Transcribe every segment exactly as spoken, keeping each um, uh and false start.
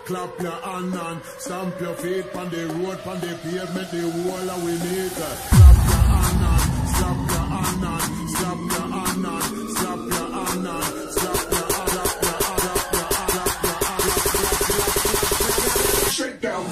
Clap your hand and stamp your feet on the road, on the pavement, the wall of we need. Clap your hand and slap your hand and slap your hand and slap your hand and slap your hand, slap your hand, slap your hand, slap your hand, slap your hand, shake down.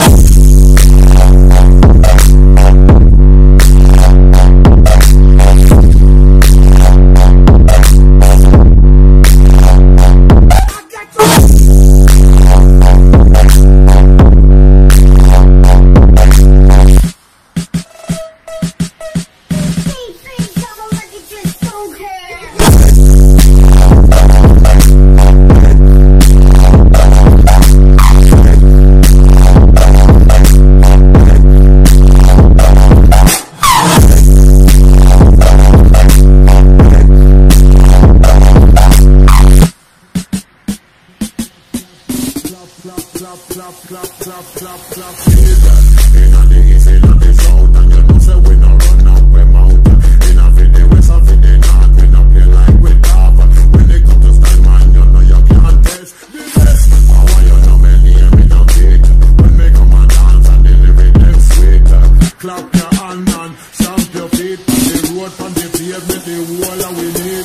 Clap, clap, clap, clap, clap, clap. In a the east, in a the south, and you know say we no run up, we mount. In a the west, and the north, we no play like we daft. When they come to style, man, you know you can't test the best. How you know me name, me no gate. When me come and dance and the lyric them sweet. Clap your hand and stamp your feet on the road, on the pavement, the wall and we need.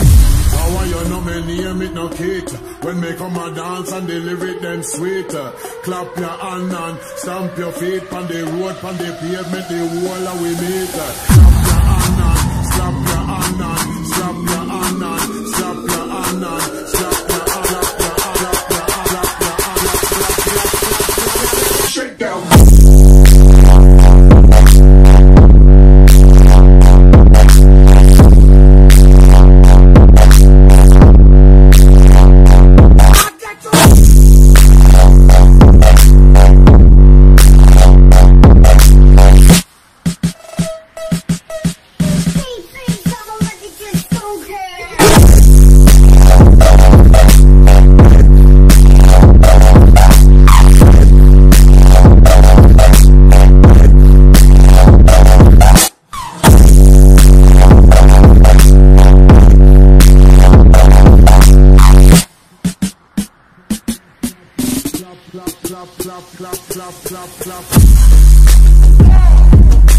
How you know me name, it no cake. When me come and dance and the lyric them sweet. Clap your hand and stamp your feet on the road, on the pavement, the wall and we meet. Clap your hand and slap your hand and slap your hand and slap your hand and slap your hand, slap your hand, slap your hand, slap your hand, shake down. Clap, clap, clap, clap, clap, clap, clap.